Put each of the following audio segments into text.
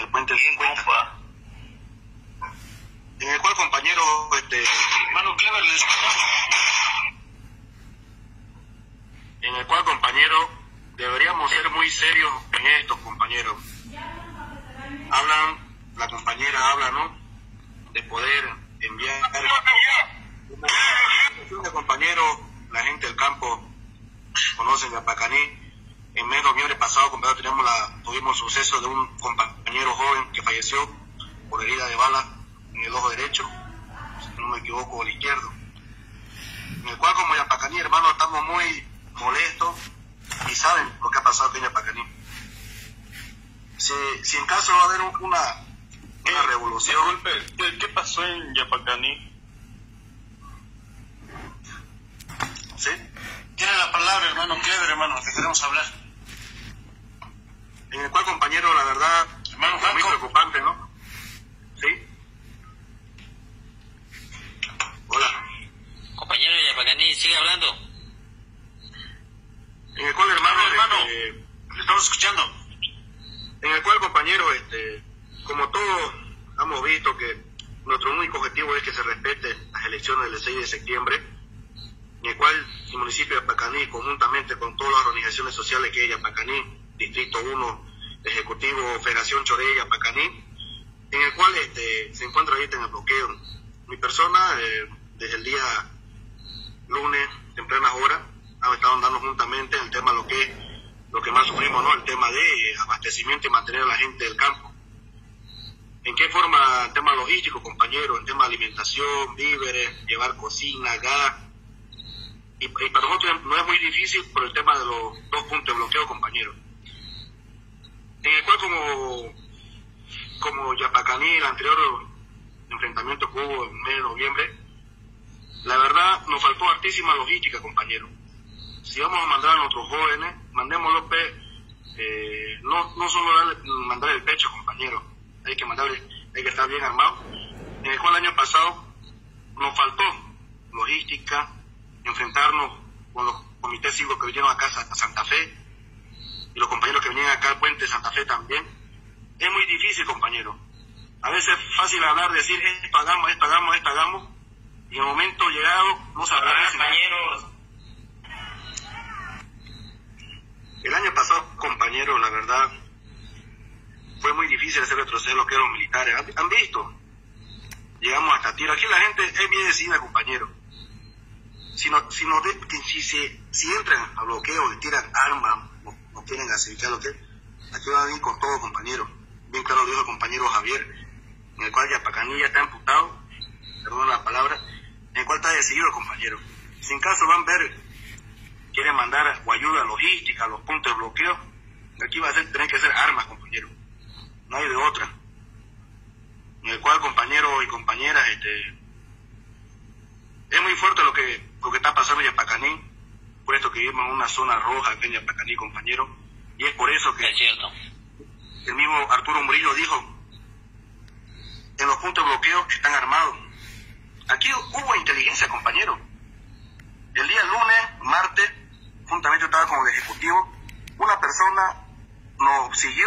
el puente del 50. En el cual, compañero, hermano Clever, en el cual, compañero, deberíamos ser muy serios en esto, compañero. La compañera habla, ¿no?, de poder enviar una compañero, la gente del campo conocen a Yapacaní. En mes de noviembre pasado, compañero, tuvimos el suceso de un compañero joven que falleció por herida de bala en el ojo derecho, si no me equivoco, el izquierdo. En el cual, como Yapacaní, hermano, estamos muy molestos y saben lo que ha pasado aquí en Yapacaní. Si en caso va a haber una revolución... Disculpe, ¿qué pasó en Yapacaní? ¿Sí? Tiene la palabra, hermano Clever, hermano, que queremos hablar. En el cual, compañero, la verdad, hermano, es muy preocupante, ¿no? ¿Sí? Hola. Compañero de Yapacaní, sigue hablando. En el cual, hermano, le estamos escuchando. En el cual, compañero, como todos hemos visto que nuestro único objetivo es que se respete las elecciones del 6 de septiembre, en el cual el municipio de Yapacaní, conjuntamente con todas las organizaciones sociales que hay en Yapacaní, Distrito 1, Ejecutivo, Federación Choré, Yapacaní, en el cual se encuentra ahorita en el bloqueo. Mi persona, desde el día lunes, tempranas horas, ha estado andando juntamente en el tema lo que más sufrimos, ¿no?, el tema de abastecimiento y mantener a la gente del campo. ¿En qué forma? El tema logístico, compañero, el tema de alimentación, víveres, llevar cocina, gas. Y para nosotros no es muy difícil por el tema de los 2 puntos de bloqueo, compañero. En el cual, como Yapacaní, el anterior enfrentamiento que hubo en el mes de noviembre, la verdad nos faltó hartísima logística, compañero. Si vamos a mandar a nuestros jóvenes, mandémoslos, no solo mandar el pecho, compañero, hay que estar bien armado. En el cual el año pasado nos faltó logística, enfrentarnos con los comités cívicos que vinieron acá a Santa Fe y los compañeros que venían acá al puente de Santa Fe también. Es muy difícil, compañero. A veces es fácil hablar, decir, esto hagamos, y en el momento llegado no se agradece. Compañeros. El año pasado, compañero, la verdad, fue muy difícil hacer retroceder lo que eran los militares. ¿Han visto? Llegamos hasta tiro. Aquí la gente es bien decidida, compañero. Si entran a bloqueo y tiran armas, o quieren acercar lo que, aquí va bien con todo, compañero. Bien claro lo dijo el compañero Javier, en el cual Yapacaní ya está amputado, perdón la palabra, en el cual está decidido, compañero. Si en caso van a ver, quieren mandar o ayuda logística a los puntos de bloqueo, aquí va a tener que ser armas, compañero. No hay de otra. En el cual, compañeros y compañeras, es muy fuerte lo que está pasando en Yapacaní, por esto que vivimos en una zona roja aquí en Yapacaní, compañero, y es por eso que es cierto. El mismo Arturo Murillo dijo, en los puntos de bloqueo están armados. Aquí hubo inteligencia, compañero. El día lunes, martes, juntamente estaba con el Ejecutivo, una persona nos siguió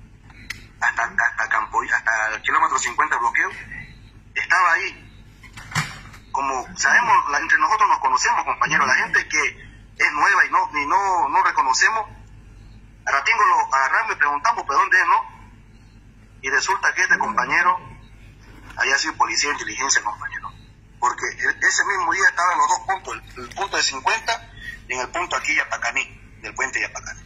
hasta el kilómetro 50 de bloqueo, estaba ahí. Como sabemos, entre nosotros nos conocemos, compañeros, la gente que es nueva y no reconocemos, a ratingo lo agarramos y preguntamos, ¿pero dónde es, no? Y resulta que este compañero había sido policía de inteligencia, compañero, porque ese mismo día estaba en los 2 puntos, el punto de 50 y en el punto aquí Yapacaní, del puente Yapacaní.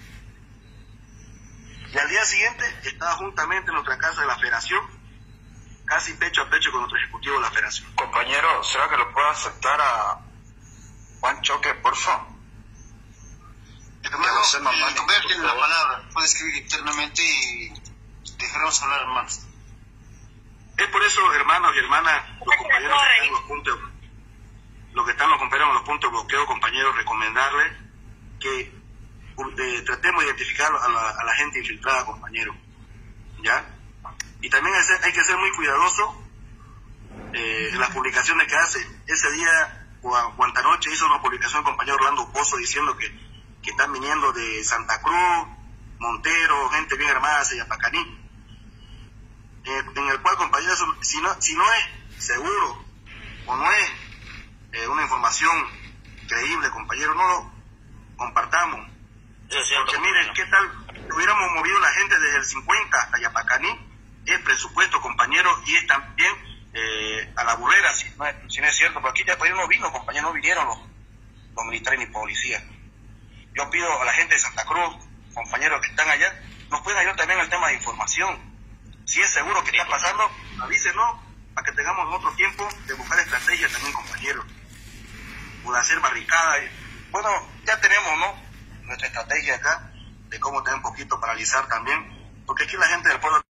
Y al día siguiente estaba juntamente en nuestra casa de la Federación, casi pecho a pecho con nuestro ejecutivo de la Federación. Compañero, ¿será que lo puedo aceptar a Juan Choque, por favor? Hermano, el compañero tiene la palabra, puede escribir internamente y dejaremos hablar, hermanos. Es por eso, hermanos y hermanas, los compañeros que están en los puntos, los compañeros en los puntos de bloqueo, compañeros, recomendarles que tratemos de identificar a la gente infiltrada, compañero, ¿ya? Y también hay que ser muy cuidadoso en las publicaciones que hace. Ese día, o antanoche, hizo una publicación el compañero Orlando Pozo diciendo que están viniendo de Santa Cruz, Montero, gente bien armada hacia Yapacaní. en el cual, compañeros, si no es seguro o no es una información creíble, compañeros, no lo compartamos. Eso es cierto, porque miren, ¿qué tal? Hubiéramos movido la gente desde el 50 hasta Yapacaní, es presupuesto, compañeros, y es también a la burrera, si no es cierto, porque ya no vino, compañeros, no vinieron los militares ni policías. Yo pido a la gente de Santa Cruz, compañeros que están allá, nos pueden ayudar también al tema de información. Si es seguro que está pasando, avísenos para que tengamos otro tiempo de buscar estrategias también, compañeros. O de hacer barricadas. Bueno, ya tenemos, ¿no?, nuestra estrategia acá de cómo tener un poquito paralizar también, porque aquí la gente del pueblo